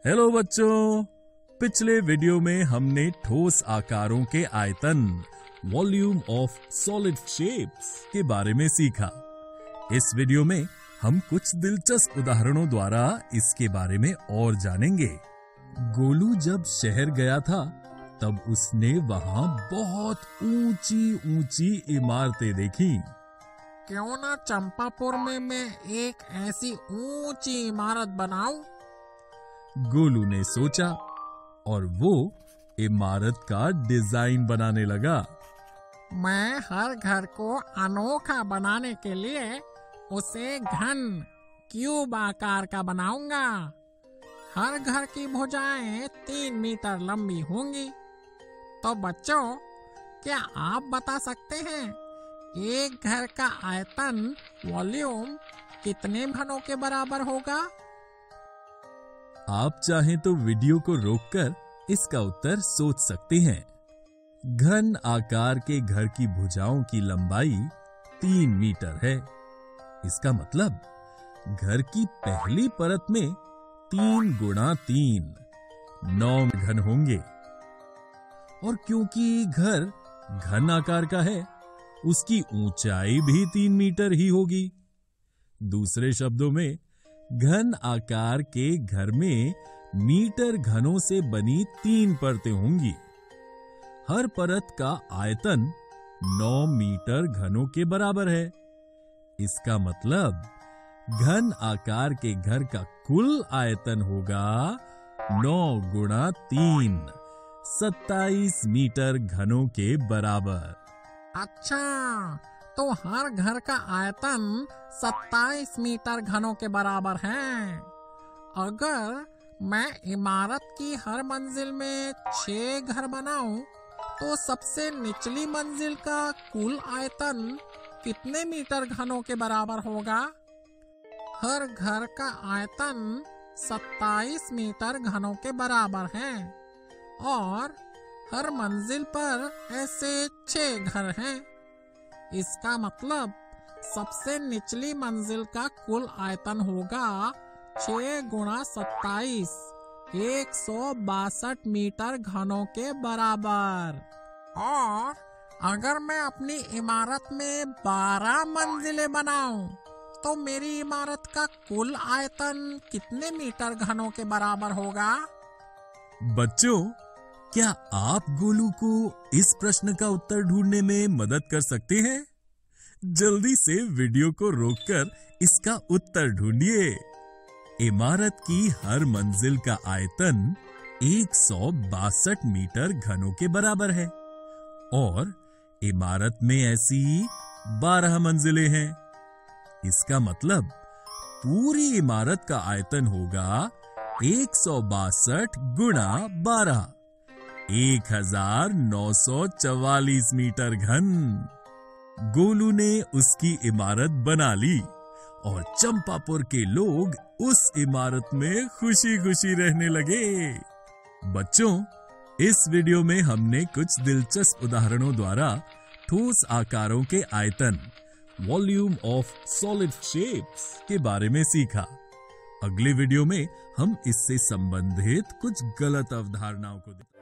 Hello बच्चों, पिछले video में हमने ठोस आकारों के आयतन वॉल्यूम ऑफ सॉलिड शेप्स के बारे में सीखा। इस वीडियो में हम कुछ दिलचस्प उदाहरणों द्वारा इसके बारे में और जानेंगे। गोलू जब शहर गया था तब उसने वहां बहुत ऊंची ऊंची इमारतें देखी। क्यों ना चंपापुर में मैं एक ऐसी ऊंची इमारत बनाऊं? गोलू ने सोचा और वो इमारत का डिजाइन बनाने लगा। मैं हर घर को अनोखा बनाने के लिए उसे घन क्यूब आकार का बनाऊंगा। हर घर की भुजाएं 3 मीटर लंबी होंगी। तो बच्चों, क्या आप बता सकते हैं एक घर का आयतन वॉल्यूम कितने घनों के बराबर होगा? आप चाहें तो वीडियो को रोककर इसका उत्तर सोच सकते हैं। घन आकार के घर की भुजाओं की लंबाई 3 मीटर है। इसका मतलब घर की पहली परत में 3 गुणा 3 9 घन होंगे। और क्योंकि घर घन आकार का है, उसकी ऊंचाई भी 3 मीटर ही होगी। दूसरे शब्दों में, घन आकार के घर में मीटर घनों से बनी 3 परतें होंगी। हर परत का आयतन 9 मीटर घनों के बराबर है। इसका मतलब घन आकार के घर का कुल आयतन होगा 9 गुणा 3 27 मीटर घनों के बराबर। अच्छा, तो हर घर का आयतन 27 मीटर घनों के बराबर है। अगर मैं इमारत की हर मंजिल में 6 घर बनाऊं, तो सबसे निचली मंजिल का कुल आयतन कितने मीटर घनों के बराबर होगा? हर घर का आयतन 27 मीटर घनों के बराबर है और हर मंजिल पर ऐसे 6 घर हैं। इसका मतलब सबसे निचली मंजिल का कुल आयतन होगा 6 गुणा 27 162 मीटर घनों के बराबर। और अगर मैं अपनी इमारत में 12 मंजिलें बनाऊं, तो मेरी इमारत का कुल आयतन कितने मीटर घनों के बराबर होगा? बच्चों, क्या आप गोलू को इस प्रश्न का उत्तर ढूंढने में मदद कर सकते हैं? जल्दी से वीडियो को रोककर इसका उत्तर ढूंढिए। इमारत की हर मंजिल का आयतन 162 मीटर घनों के बराबर है और इमारत में ऐसी 12 मंजिलें हैं। इसका मतलब पूरी इमारत का आयतन होगा 162 गुणा 12 1944 मीटर घन। गोलू ने उसकी इमारत बना ली और चंपापुर के लोग उस इमारत में खुशी खुशी रहने लगे। बच्चों, इस वीडियो में हमने कुछ दिलचस्प उदाहरणों द्वारा ठोस आकारों के आयतन वॉल्यूम ऑफ सॉलिड शेप्स के बारे में सीखा। अगले वीडियो में हम इससे संबंधित कुछ गलत अवधारणाओं को